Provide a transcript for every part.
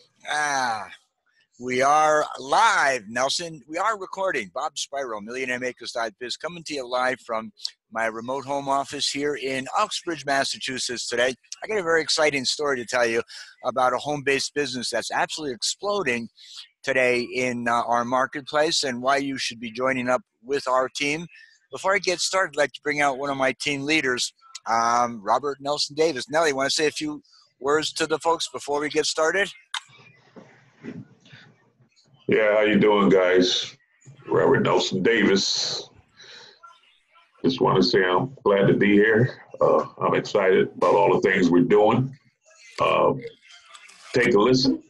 Ah, we are live, Nelson. We are recording. Bob Spiro, MillionaireMakers.biz, coming to you live from my remote home office here in Uxbridge, Massachusetts today. I got a very exciting story to tell you about a home-based business that's absolutely exploding today in our marketplace and why you should be joining up with our team. Before I get started, I'd like to bring out one of my team leaders, Robert Nelson Davis. Nelly, want to say a few words to the folks before we get started? Yeah, how you doing, guys? Robert Nelson Davis. Just want to say I'm glad to be here. I'm excited about all the things we're doing. Take a listen.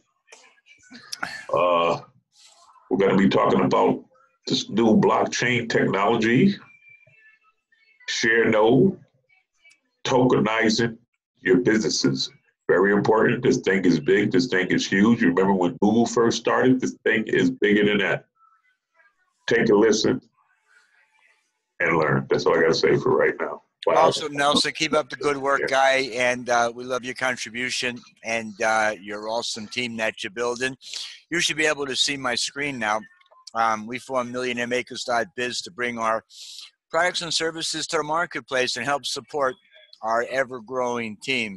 We're going to be talking about this new blockchain technology, share node, tokenizing your businesses. Very important. This thing is big. This thing is huge. You remember when Google first started? This thing is bigger than that. Take a listen and learn. That's all I got to say for right now. Wow. Awesome, Nelson. Keep up the good work, guy, and we love your contribution and your awesome team that you're building. You should be able to see my screen now. We formed MillionaireMakers.biz to bring our products and services to the marketplace and help support our ever-growing team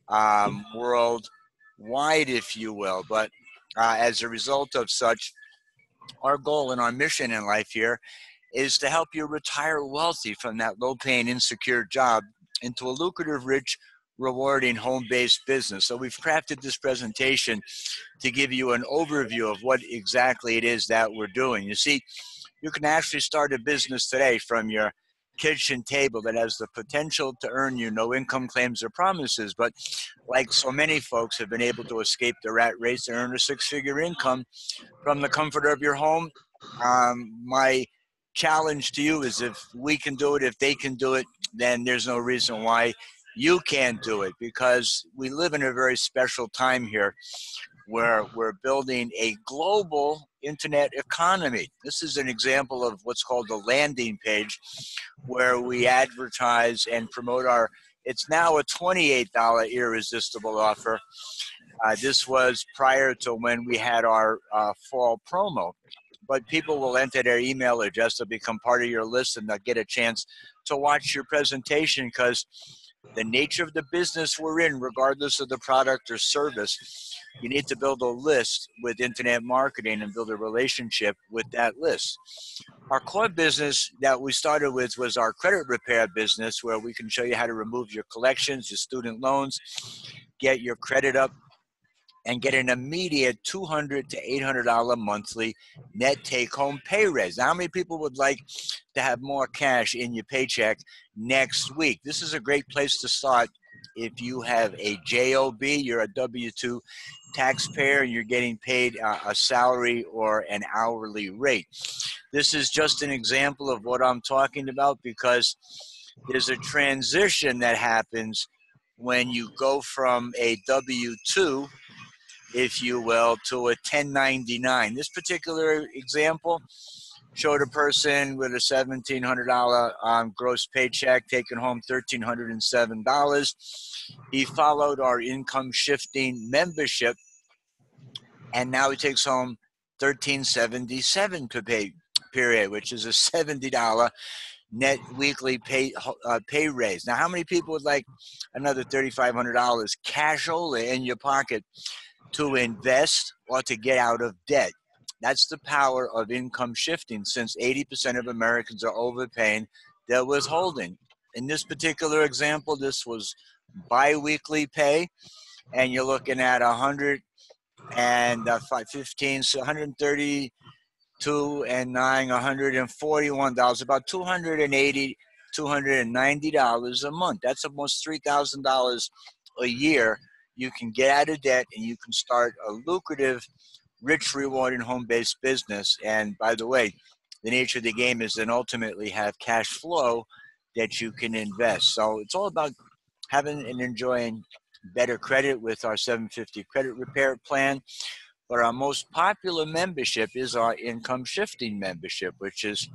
worldwide, if you will. But as a result of such, our goal and our mission in life here is to help you retire wealthy from that low-paying, insecure job into a lucrative, rich, rewarding home-based business. So we've crafted this presentation to give you an overview of what exactly it is that we're doing. You see, you can actually start a business today from your kitchen table that has the potential to earn you no income claims or promises, but like so many folks have been able to escape the rat race and earn a six-figure income from the comfort of your home. My challenge to you is if we can do it, if they can do it, then there's no reason why you can't do it, because we live in a very special time here where we're building a global internet economy. This is an example of what's called a landing page, where we advertise and promote our, it's now a $28 irresistible offer. This was prior to when we had our fall promo. But people will enter their email address to become part of your list, and they'll get a chance to watch your presentation, because the nature of the business we're in, regardless of the product or service, you need to build a list with internet marketing and build a relationship with that list. Our core business that we started with was our credit repair business, where we can show you how to remove your collections, your student loans, get your credit up, and get an immediate $200 to $800 monthly net take-home pay raise. Now, how many people would like to have more cash in your paycheck next week? This is a great place to start if you have a JOB, you're a W-2 taxpayer, and you're getting paid a salary or an hourly rate. This is just an example of what I'm talking about, because there's a transition that happens when you go from a W-2, if you will, to a 1099. This particular example showed a person with a $1,700 gross paycheck taking home $1,307. He followed our income shifting membership, and now he takes home $1,377 per pay period, which is a $70 net weekly pay raise. Now, how many people would like another $3,500 cashola in your pocket to invest or to get out of debt? That's the power of income shifting, since 80% of Americans are overpaying their withholding. In this particular example, this was bi-weekly pay, and you're looking at 115, so 132 and 9, $141, about $280, $290 a month. That's almost $3,000 a year. You can get out of debt and you can start a lucrative, rich, rewarding home-based business. And by the way, the nature of the game is then ultimately have cash flow that you can invest. So it's all about having and enjoying better credit with our 750 credit repair plan. But our most popular membership is our income shifting membership, which is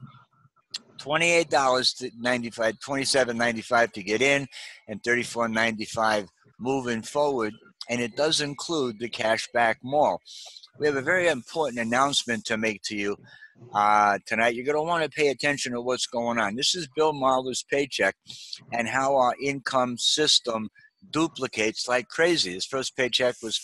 $28.95, $27.95 to get in, and $34.95 moving forward and it does include the Cashback Mall. We have a very important announcement to make to you tonight. You're going to want to pay attention to what's going on. This is Bill Marler's paycheck and how our income system duplicates like crazy. His first paycheck was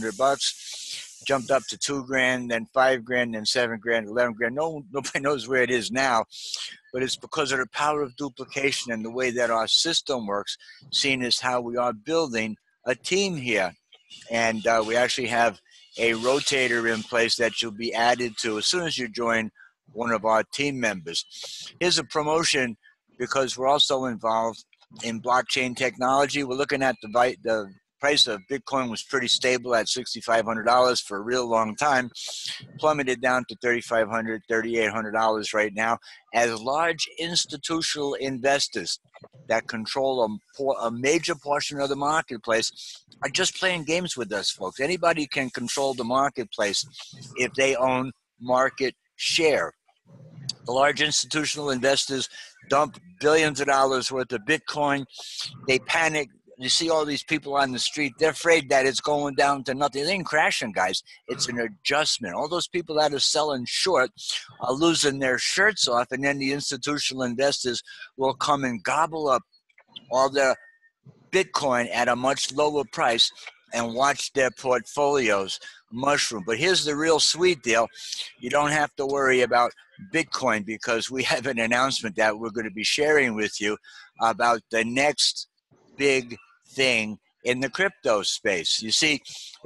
$500, jumped up to $2,000, then $5,000, then $7,000, $11,000. Nobody knows where it is now, but it's because of the power of duplication and the way that our system works, seen as how we are building a team here. And we actually have a rotator in place that you'll be added to as soon as you join one of our team members. Here's a promotion because we're also involved in blockchain technology. We're looking at the price of Bitcoin was pretty stable at $6,500 for a real long time, plummeted down to $3,500, $3,800 right now, as large institutional investors that control a major portion of the marketplace are just playing games with us, folks. Anybody can control the marketplace if they own market share. The large institutional investors dump billions of dollars worth of Bitcoin. They panic. You see all these people on the street, they're afraid that it's going down to nothing. It ain't crashing, guys. It's an adjustment. All those people that are selling short are losing their shirts off, and then the institutional investors will come and gobble up all their Bitcoin at a much lower price and watch their portfolios mushroom. But here's the real sweet deal. You don't have to worry about Bitcoin because we have an announcement that we're going to be sharing with you about the next big thing in the crypto space. You see,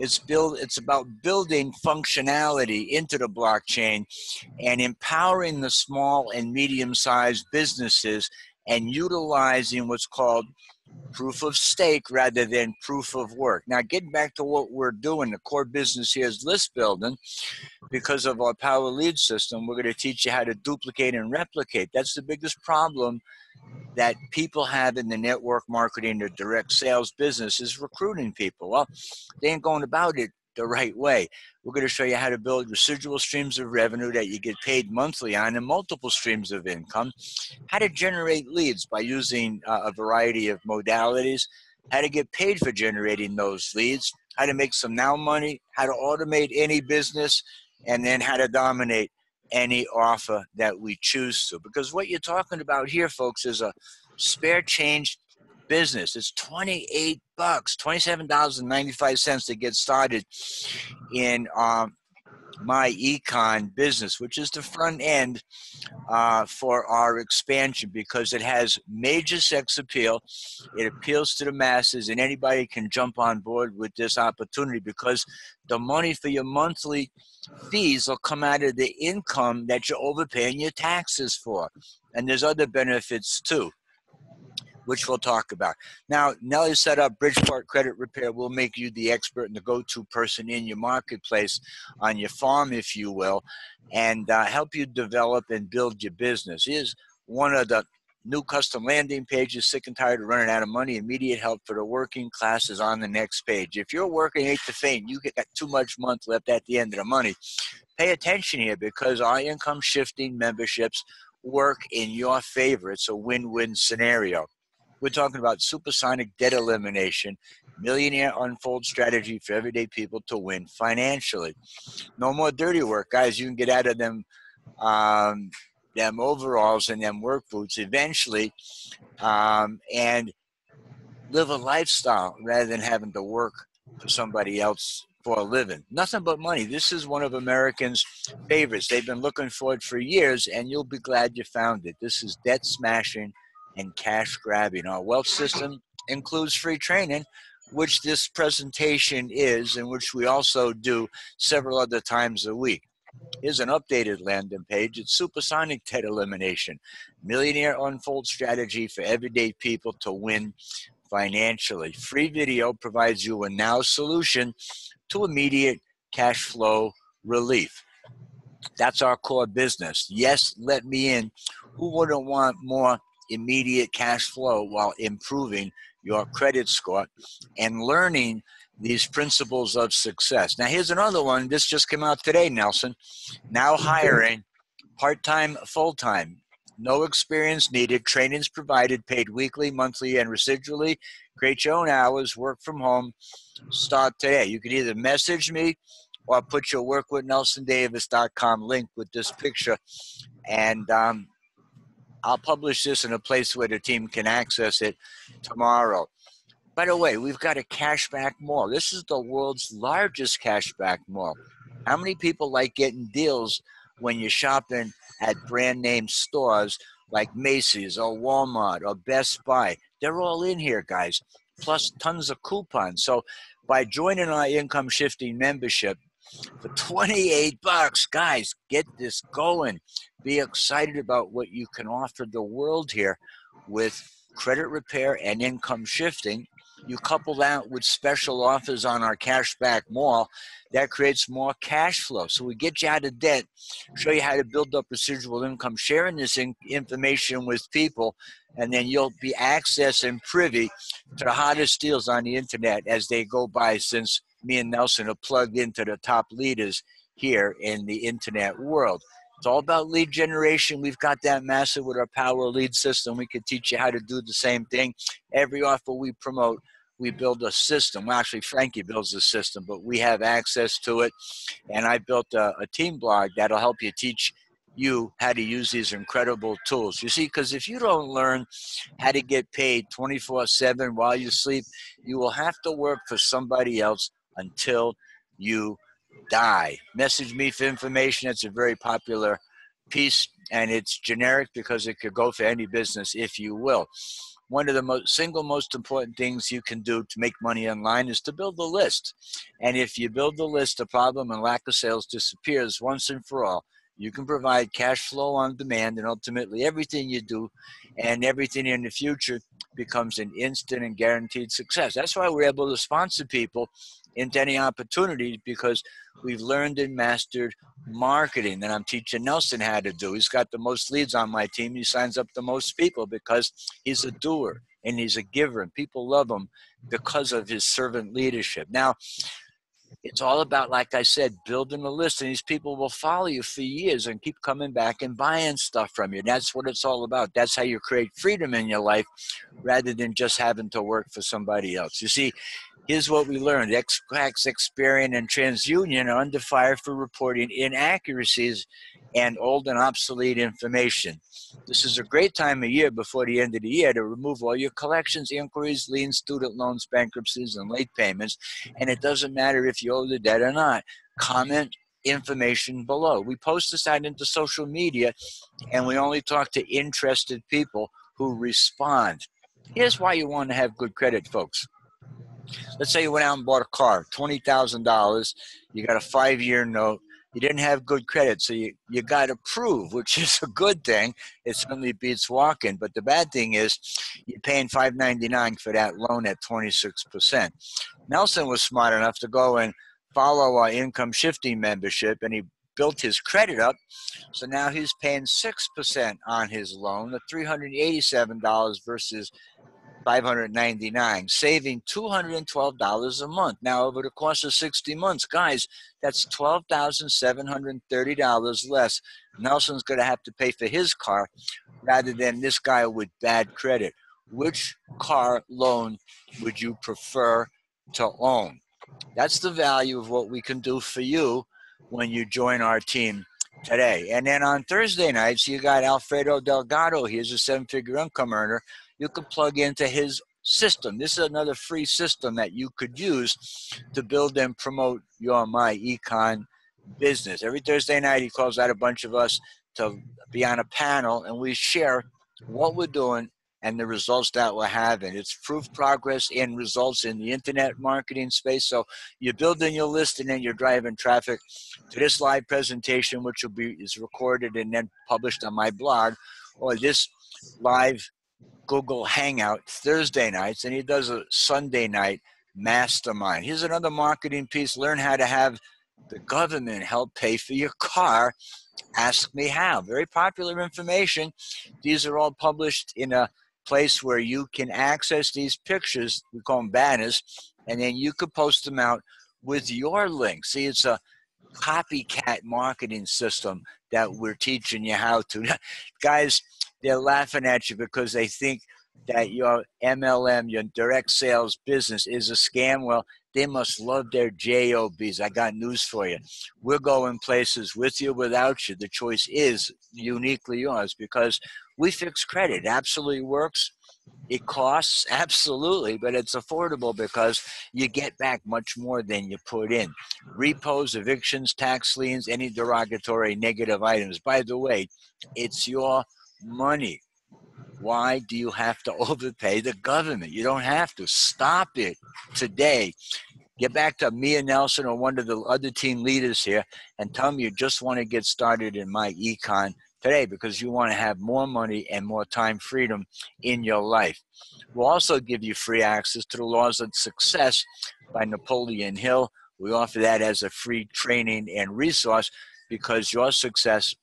it's about building functionality into the blockchain and empowering the small and medium-sized businesses and utilizing what's called proof of stake rather than proof of work. Now, getting back to what we're doing, the core business here is list building. Because of our Power Lead system, we're going to teach you how to duplicate and replicate. That's the biggest problem that people have in the network marketing or direct sales business is recruiting people. Well, they ain't going about it the right way. We're going to show you how to build residual streams of revenue that you get paid monthly on and multiple streams of income, how to generate leads by using a variety of modalities, how to get paid for generating those leads, how to make some now money, how to automate any business, and then how to dominate any offer that we choose to. Because what you're talking about here, folks, is a spare change business. It's $28, $27.95 to get started in my econ business, which is the front end for our expansion because it has major sex appeal. It appeals to the masses, and anybody can jump on board with this opportunity because the money for your monthly fees will come out of the income that you're overpaying your taxes for. And there's other benefits too, which we'll talk about. Now, Nelly set up Bridgeport Credit Repair. We'll make you the expert and the go-to person in your marketplace, on your farm, if you will, and help you develop and build your business. Here's one of the new custom landing pages. Sick and tired of running out of money? Immediate help for the working class is on the next page. If you're working 8 to faint, you got too much month left at the end of the money. Pay attention here because our income shifting memberships work in your favor. It's a win-win scenario. We're talking about supersonic debt elimination, millionaire unfold strategy for everyday people to win financially. No more dirty work, guys. You can get out of them overalls and them work boots eventually and live a lifestyle rather than having to work for somebody else for a living. Nothing but money. This is one of Americans' favorites. They've been looking for it for years, and you'll be glad you found it. This is debt smashing and cash grabbing. Our wealth system includes free training, which this presentation is, and which we also do several other times a week. Here's an updated landing page. It's supersonic debt elimination, millionaire unfold strategy for everyday people to win financially. Free video provides you a now solution to immediate cash flow relief. That's our core business. Yes, let me in. Who wouldn't want more immediate cash flow while improving your credit score and learning these principles of success? Now, here's another one. This just came out today, Nelson. Now hiring part-time, full-time. No experience needed. Trainings provided, paid weekly, monthly, and residually. Create your own hours, work from home, start today. You can either message me or put your workwithnelsondavis.com link with this picture, and I'll publish this in a place where the team can access it tomorrow. By the way, we've got a cashback mall. This is the world's largest cashback mall. How many people like getting deals when you're shopping at brand name stores like Macy's or Walmart or Best Buy? They're all in here, guys, plus tons of coupons. So by joining our income shifting membership for $28, guys, get this going. Be excited about what you can offer the world here with credit repair and income shifting. You couple that with special offers on our cashback mall, that creates more cash flow. So we get you out of debt, show you how to build up residual income, sharing this information with people, and then you'll be access and privy to the hottest deals on the internet as they go by, since me and Nelson are plugged into the top leaders here in the internet world. It's all about lead generation. We've got that massive with our Power Lead system. We can teach you how to do the same thing. Every offer we promote, we build a system. Well, actually, Frankie builds a system, but we have access to it. And I built a team blog that'll help you teach you how to use these incredible tools. You see, because if you don't learn how to get paid 24/7 while you sleep, you will have to work for somebody else until you die. Message me for information. It's a very popular piece, and it's generic because it could go for any business, if you will. One of the single most important things you can do to make money online is to build a list. And if you build the list, the problem and lack of sales disappears once and for all. You can provide cash flow on demand, and ultimately everything you do and everything in the future becomes an instant and guaranteed success. That's why we're able to sponsor people into any opportunity, because we've learned and mastered marketing that I'm teaching Nelson how to do. He's got the most leads on my team. He signs up the most people because he's a doer and he's a giver, and people love him because of his servant leadership. Now, it's all about, like I said, building a list, and these people will follow you for years and keep coming back and buying stuff from you. That's what it's all about. That's how you create freedom in your life rather than just having to work for somebody else. You see, here's what we learned. Equifax, Experian, and TransUnion are under fire for reporting inaccuracies and old and obsolete information. This is a great time of year before the end of the year to remove all your collections, inquiries, liens, student loans, bankruptcies, and late payments. And it doesn't matter if you owe the debt or not. Comment information below. We post this out into social media, and we only talk to interested people who respond. Here's why you want to have good credit, folks. Let's say you went out and bought a car, $20,000. You got a 5-year note. You didn't have good credit, so you got approved, which is a good thing. It certainly beats walking. But the bad thing is you're paying $599 for that loan at 26%. Nelson was smart enough to go and follow our income shifting membership, and he built his credit up. So now he's paying 6% on his loan, at $387 versus $599, saving $212 a month. Now, over the course of 60 months, guys, that's $12,730 less Nelson's going to have to pay for his car rather than this guy with bad credit. Which car loan would you prefer to own? That's the value of what we can do for you when you join our team today. And then on Thursday nights, you got Alfredo Delgado. He's a 7-figure income earner. You can plug into his system. This is another free system that you could use to build and promote your My Econ business. Every Thursday night, he calls out a bunch of us to be on a panel, and we share what we're doing and the results that we're having. It's proof progress in results in the internet marketing space. So you're building your list, and then you're driving traffic to this live presentation, which is recorded and then published on my blog, or this live Google Hangout Thursday nights, and he does a Sunday night mastermind. Here's another marketing piece. Learn how to have the government help pay for your car. Ask me how. Very popular information. These are all published in a place where you can access these pictures. We call them banners, and then you could post them out with your link. See, it's a copycat marketing system that we're teaching you how to. Guys, they're laughing at you because they think that your MLM, your direct sales business is a scam, well, they must love their JOBs. I got news for you. We're going places with you, without you. The choice is uniquely yours because we fix credit. It absolutely works. It costs, absolutely, but it's affordable because you get back much more than you put in. Repos, evictions, tax liens, any derogatory negative items. By the way, it's your money. Why do you have to overpay the government? You don't have to. Stop it today. Get back to me and Nelson or one of the other team leaders here and tell them you just want to get started in My Econ today because you want to have more money and more time freedom in your life. We'll also give you free access to the Laws of Success by Napoleon Hill. We offer that as a free training and resource because your success,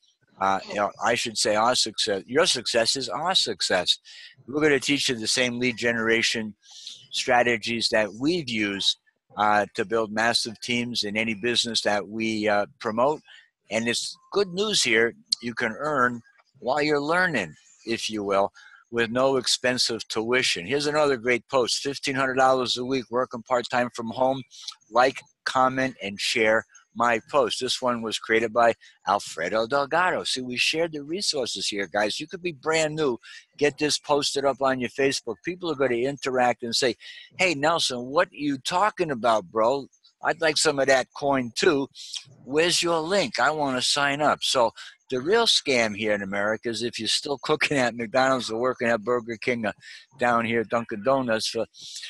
I should say our success, your success is our success. We're going to teach you the same lead generation strategies that we've used to build massive teams in any business that we promote. And it's good news here. You can earn while you're learning, if you will, with no expensive tuition. Here's another great post, $1,500 a week, working part-time from home. Like, comment, and share my post. This one was created by Alfredo Delgado. See, we shared the resources here, guys. You could be brand new. Get this posted up on your Facebook. People are going to interact and say, hey, Nelson, what are you talking about, bro? I'd like some of that coin too. Where's your link? I want to sign up. So the real scam here in America is if you're still cooking at McDonald's or working at Burger King down here, Dunkin' Donuts for,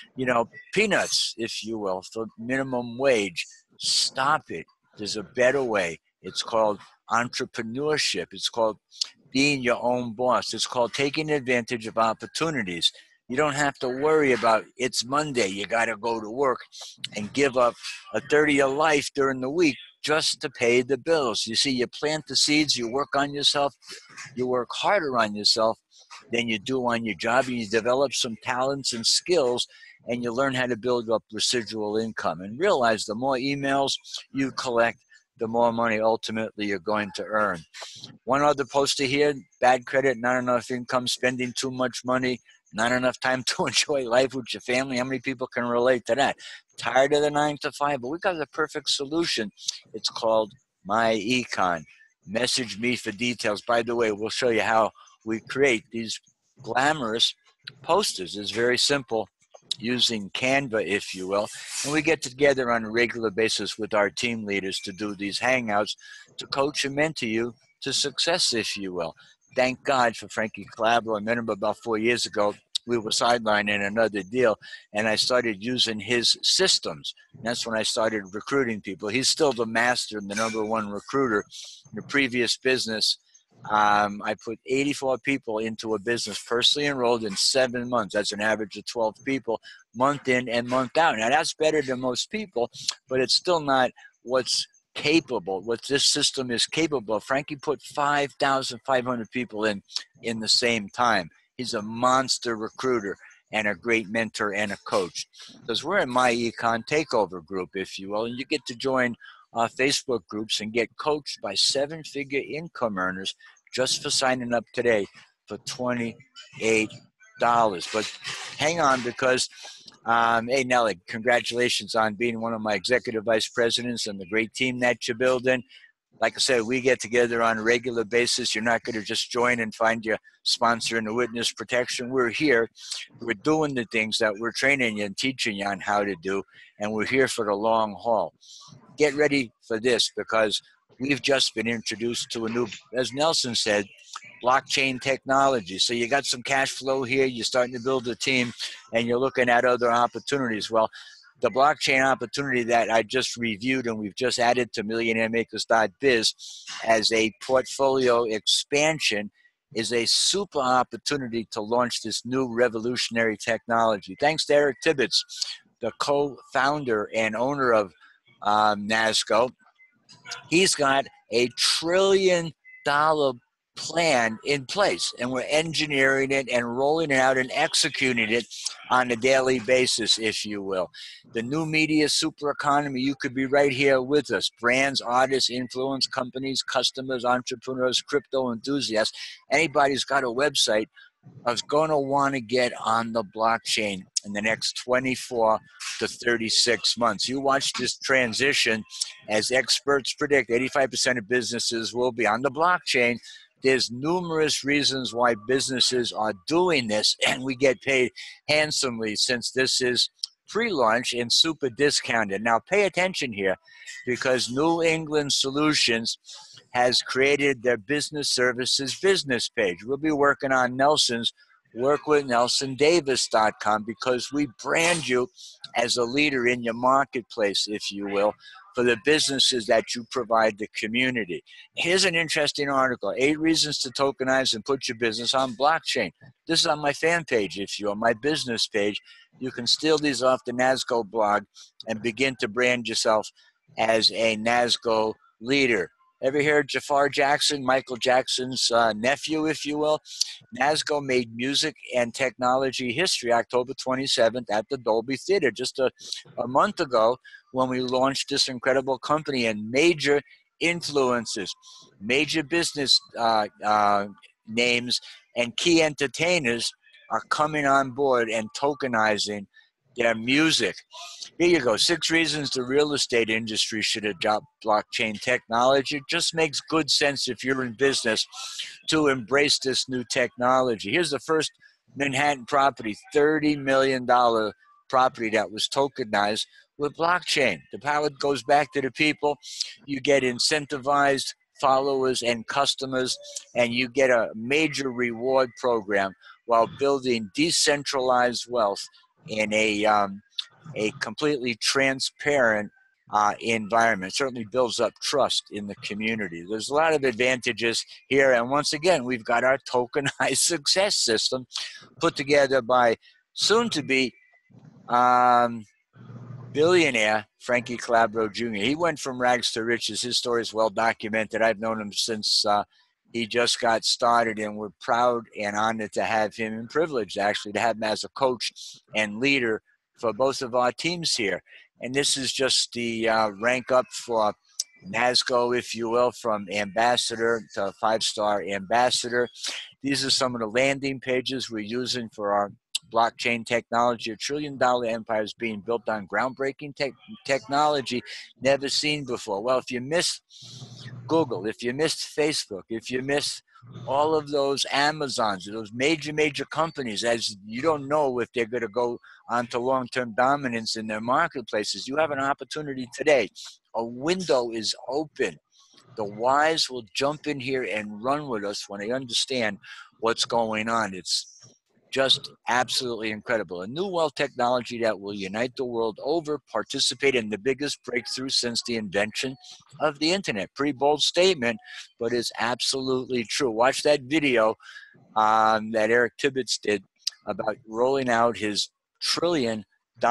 peanuts, if you will, for minimum wage. Stop it. There's a better way. It's called entrepreneurship. It's called being your own boss. It's called taking advantage of opportunities. You don't have to worry about it's Monday. You got to go to work and give up a third of your life during the week just to pay the bills. You see, you plant the seeds, you work on yourself, you work harder on yourself than you do on your job, and you develop some talents and skills, and you learn how to build up residual income. And realize the more emails you collect, the more money ultimately you're going to earn. One other poster here, bad credit, not enough income, spending too much money, not enough time to enjoy life with your family. How many people can relate to that? Tired of the 9 to 5, but we got the perfect solution. It's called My Econ. Message me for details. By the way, we'll show you how we create these glamorous posters. It's very simple, using Canva, if you will. And we get together on a regular basis with our team leaders to do these hangouts to coach and mentor you to success, if you will. Thank God for Frankie Calabro. I met him about 4 years ago. We were sidelining another deal, and I started using his systems. And that's when I started recruiting people. He's still the master and the #1 recruiter. In the previous business, I put 84 people into a business, personally enrolled in 7 months. That's an average of 12 people, month in and month out. Now, that's better than most people, but it's still not what's capable, what this system is capable of. Frankie put 5,500 people in the same time. He's a monster recruiter and a great mentor and a coach. Because we're in My Econ Takeover group, if you will, and you get to join Facebook groups and get coached by 7-figure income earners just for signing up today for $28. But hang on, because hey, Nelly, congratulations on being one of my executive vice presidents and the great team that you're building. Like I said, we get together on a regular basis. You're not going to just join and find your sponsor in the witness protection. We're here. We're doing the things that we're training you and teaching you on how to do, and we're here for the long haul. Get ready for this, because we've just been introduced to a new, as Nelson said, blockchain technology. So you got some cash flow here, you're starting to build a team, and you're looking at other opportunities. Well, the blockchain opportunity that I just reviewed and we've just added to MillionaireMakers.biz as a portfolio expansion is a super opportunity to launch this new revolutionary technology. Thanks to Eric Tibbetts, the co-founder and owner of NASCO. He's got a $1 trillion plan in place, and we're engineering it and rolling it out and executing it on a daily basis, if you will. The new media super economy, you could be right here with us. Brands, artists, influence companies, customers, entrepreneurs, crypto enthusiasts. Anybody's got a website, is going to want to get on the blockchain in the next 24 to 36 months. You watch this transition. As experts predict, 85% of businesses will be on the blockchain. There's numerous reasons why businesses are doing this, and we get paid handsomely since this is pre-launch and super discounted. Now pay attention here, because New England Solutions has created their business services business page. We'll be working on Nelson's workwithnelsondavis.com, because we brand you as a leader in your marketplace, if you will, for the businesses that you provide the community. Here's an interesting article, 8 reasons to tokenize and put your business on blockchain. This is on my fan page, if you will, my business page. You can steal these off the NASGO blog and begin to brand yourself as a NASGO leader. Ever hear Jafar Jackson, Michael Jackson's nephew, if you will? NASGO made music and technology history October 27th at the Dolby Theater, just a month ago, when we launched this incredible company. And major influencers, major business names, and key entertainers are coming on board and tokenizing their music. Here you go, 6 reasons the real estate industry should adopt blockchain technology. It just makes good sense if you're in business to embrace this new technology. Here's the first Manhattan property, $30 million property that was tokenized with blockchain. The power goes back to the people. You get incentivized followers and customers, and you get a major reward program while building decentralized wealth in a completely transparent environment. It certainly builds up trust in the community. There's a lot of advantages here. And once again, we've got our tokenized success system put together by soon-to-be billionaire Frankie Calabro Jr. He went from rags to riches. His story is well documented. I've known him since he just got started, and we're proud and honored to have him, and privileged actually to have him as a coach and leader for both of our teams here. And this is just the rank up for NASGO, if you will, from ambassador to 5-star ambassador. These are some of the landing pages we're using for our blockchain technology. $1 trillion empire is being built on groundbreaking technology never seen before. Well, if you miss Google, if you missed Facebook, if you miss all of those Amazons, those major companies, as you don't know if they're going to go on to long-term dominance in their marketplaces, you have an opportunity today. A window is open. The wise will jump in here and run with us when they understand what's going on. It's just absolutely incredible. A new wealth technology that will unite the world over, participate in the biggest breakthrough since the invention of the internet. Pretty bold statement, but it's absolutely true. Watch that video that Eric Tibbetts did about rolling out his $1 trillion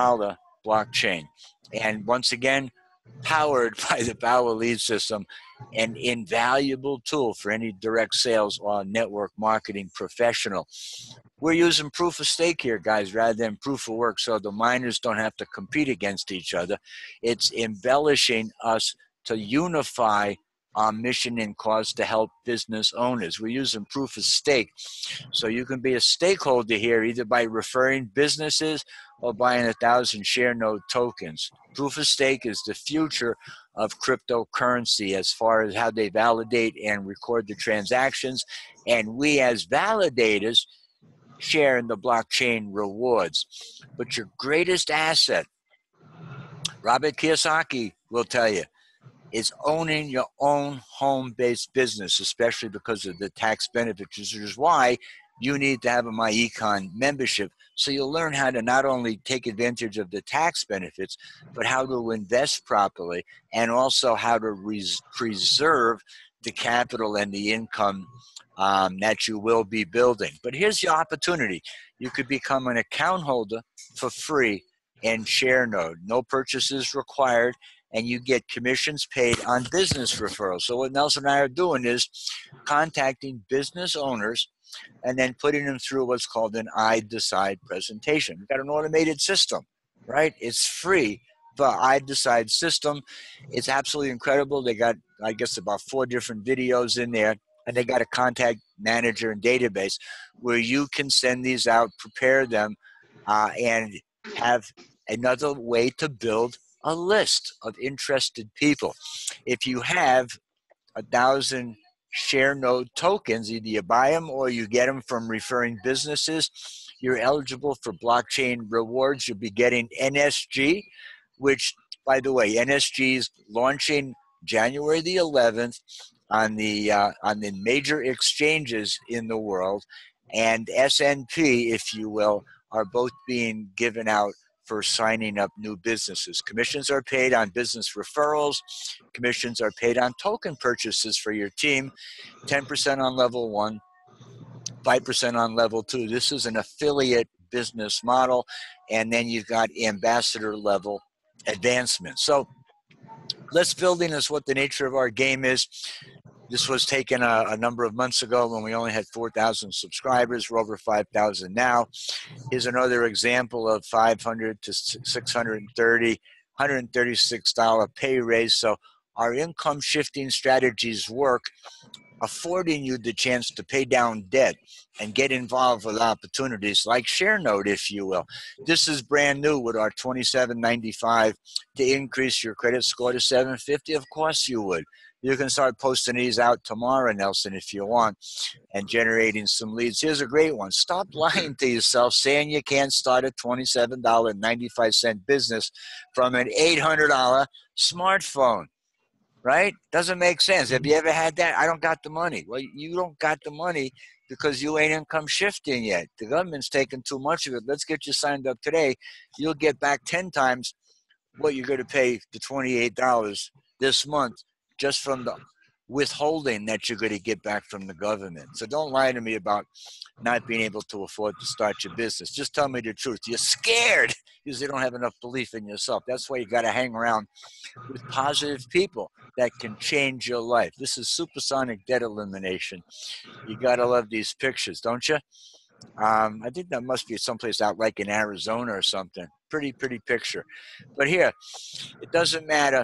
blockchain. And once again, powered by the Power Lead system, an invaluable tool for any direct sales or network marketing professional. We're using proof of stake here, guys, rather than proof of work, so the miners don't have to compete against each other. It's embellishing us to unify our mission and cause to help business owners. We're using proof of stake, so you can be a stakeholder here either by referring businesses or buying 1,000 ShareNode tokens. Proof of stake is the future of cryptocurrency as far as how they validate and record the transactions, and we as validators share in the blockchain rewards. But your greatest asset, Robert Kiyosaki will tell you, is owning your own home-based business, especially because of the tax benefits, which is why you need to have a MyEcon membership, so you'll learn how to not only take advantage of the tax benefits, but how to invest properly, and also how to preserve the capital and the income that you will be building. But here's your opportunity. You could become an account holder for free in ShareNode. No purchases required, and you get commissions paid on business referrals. So what Nelson and I are doing is contacting business owners and then putting them through what's called an I Decide presentation. We've got an automated system, right? It's free. The I Decide system. It's absolutely incredible. They got, I guess, about 4 different videos in there, and they got to contact manager and database where you can send these out, prepare them, and have another way to build a list of interested people. If you have 1,000 share node tokens, either you buy them or you get them from referring businesses, you're eligible for blockchain rewards. You'll be getting NSG, which, by the way, NSG is launching January the 11th on the major exchanges in the world, and SNP, if you will, are both being given out for signing up new businesses. Commissions are paid on business referrals. Commissions are paid on token purchases for your team, 10% on level 1, 5% on level 2. This is an affiliate business model, and then you've got ambassador level advancement. So list building is what the nature of our game is. This was taken a number of months ago when we only had 4,000 subscribers. We're over 5,000 now. Here's another example of $500 to $630, $136 pay raise. So our income shifting strategies work, affording you the chance to pay down debt and get involved with opportunities like ShareNode, if you will. This is brand new with our $27.95 to increase your credit score to 750. Of course you would. You can start posting these out tomorrow, Nelson, if you want, and generating some leads. Here's a great one. Stop lying to yourself, saying you can't start a $27.95 business from an $800 smartphone. Right? Doesn't make sense. Have you ever had that? I don't got the money. Well, you don't got the money because you ain't income shifting yet. The government's taking too much of it. Let's get you signed up today. You'll get back 10 times what you're going to pay, the $28 this month, just from the withholding that you're going to get back from the government. So don't lie to me about not being able to afford to start your business. Just tell me the truth. You're scared because you don't have enough belief in yourself. That's why you got to hang around with positive people that can change your life. This is supersonic debt elimination. You got to love these pictures, don't you? I think that must be someplace out like in Arizona or something. Pretty picture. But here, it doesn't matter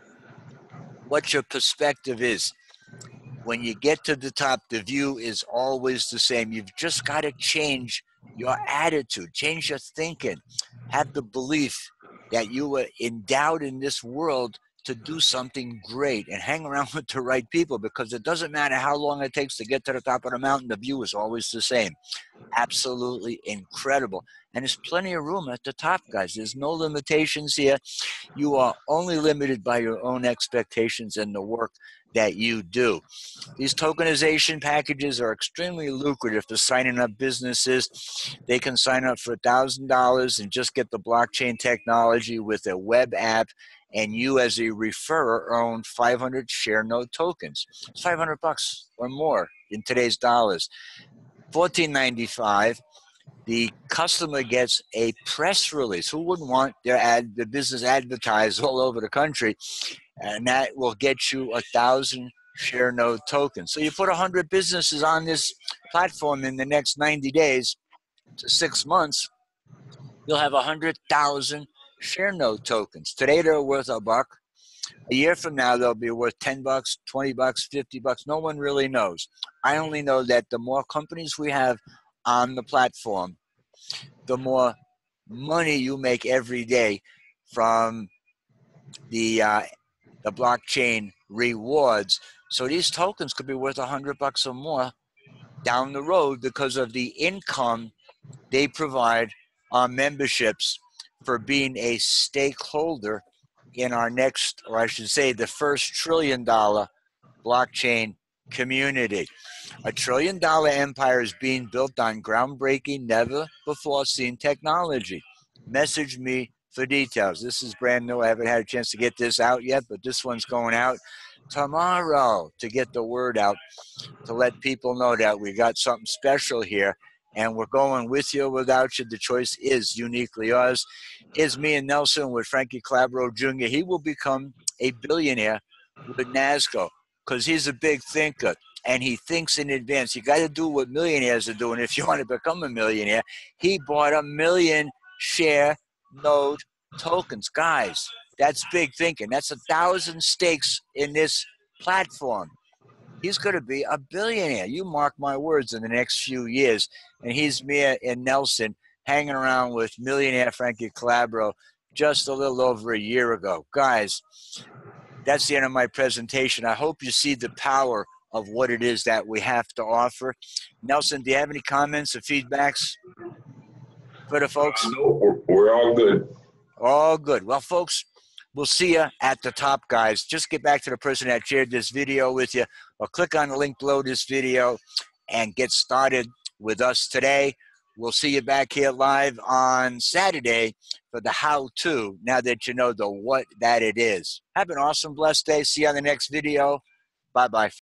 what your perspective is. When you get to the top, the view is always the same. You've just got to change your attitude, change your thinking, have the belief that you were endowed in this world to do something great, and hang around with the right people, because it doesn't matter how long it takes to get to the top of the mountain, the view is always the same. Absolutely incredible. And there's plenty of room at the top, guys. There's no limitations here. You are only limited by your own expectations and the work that you do. These tokenization packages are extremely lucrative for signing up businesses. They can sign up for $1,000 and just get the blockchain technology with a web app, and you as a referrer own 500 ShareNode tokens. It's $500 or more in today's dollars. $14.95. The customer gets a press release. Who wouldn't want the business advertised all over the country? And that will get you 1,000 ShareNode tokens. So you put 100 businesses on this platform in the next 90 days to 6 months, you'll have 100,000 ShareNode tokens. Today they're worth $1. A year from now, they'll be worth $10, $20, $50. No one really knows. I only know that the more companies we have on the platform, the more money you make every day from the blockchain rewards. So these tokens could be worth $100 or more down the road because of the income they provide on memberships for being a stakeholder in our next, or I should say, the first $1 trillion blockchain community. A $1 trillion empire is being built on groundbreaking, never before seen technology. Message me for details. This is brand new. I haven't had a chance to get this out yet, but this one's going out tomorrow to get the word out, to let people know that we got something special here, and we're going with you or without you. The choice is uniquely yours. Here's me and Nelson with Frankie Calabro Jr. He will become a billionaire with NASCO because he's a big thinker and he thinks in advance. You got to do what millionaires are doing if you want to become a millionaire. He bought 1 million ShareNode tokens. Guys, that's big thinking. That's 1,000 stakes in this platform. He's going to be a billionaire. You mark my words, in the next few years. And he's me and Nelson hanging around with millionaire Frankie Calabro just a little over a year ago. Guys, that's the end of my presentation. I hope you see the power of what it is that we have to offer. Nelson, do you have any comments or feedbacks for the folks? No, we're all good. All good. Well, folks, we'll see you at the top, guys. Just get back to the person that shared this video with you, or click on the link below this video and get started with us today. We'll see you back here live on Saturday for the how-to, now that you know the what that it is. Have an awesome, blessed day. See you on the next video. Bye-bye.